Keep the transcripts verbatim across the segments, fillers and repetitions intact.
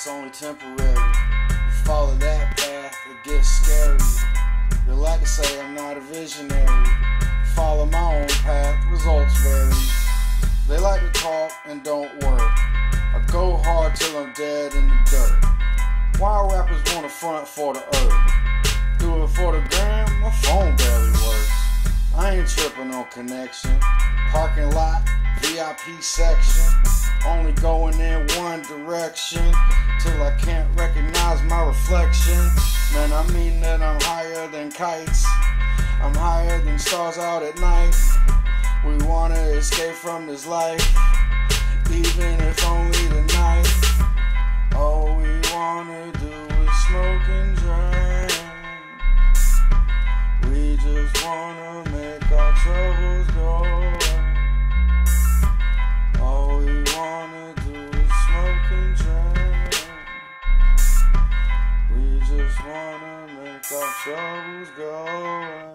it's only temporary. You follow that path, it gets scary. They like to say I'm not a visionary. Follow my own path, results vary. They like to talk and don't work. I go hard till I'm dead in the dirt. Why rappers wanna front for the earth? Do it for the gram, my phone barely works. I ain't tripping on connection. Parking lot, V I P section. Only going in one direction till I can't recognize my reflection. Man, I mean that I'm higher than kites. I'm higher than stars out at night. We wanna escape from this life, even if only tonight. All we wanna do is smoke and drink. We just wanna make our troubles go away. All we wanna do is smoke and drink. We just wanna make our troubles go away.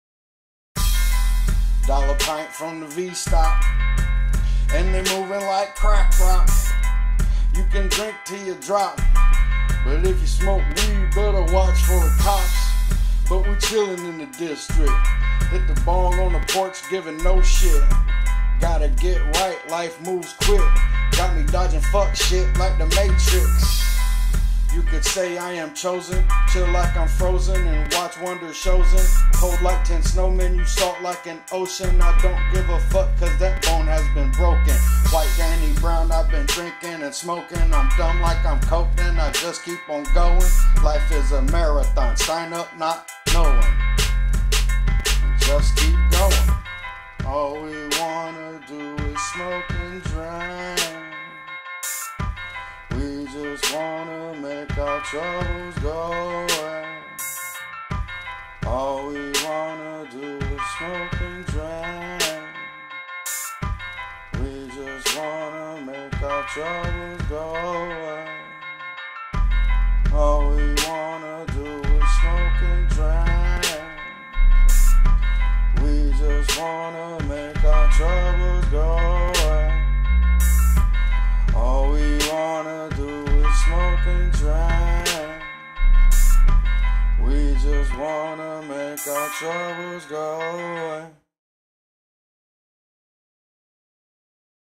Dollar pint from the V-Stop, and they moving like crack rock. You can drink till you drop, but if you smoke weed, better watch for the cops. But we chillin' in the district, hit the bong on the porch, giving no shit. Gotta get right, life moves quick. Got me dodging fuck shit like the Matrix. You could say I am chosen, chill like I'm frozen and watch wonder shows in. Cold like ten snowmen, you salt like an ocean. I don't give a fuck cause that bone has been broken. White Danny Brown, I've been drinking and smoking. I'm dumb like I'm coked and I just keep on going. Life is a marathon, sign up not knowing. And just keep going. All we wanna do is smoke and drink. We just wanna make our troubles go away. All we wanna do is smoke and drink. We just wanna make our troubles go away. All we wanna do is smoke and drink. We just wanna make our troubles go away. All we wanna do is smoke and drink. We just wanna make our troubles go away.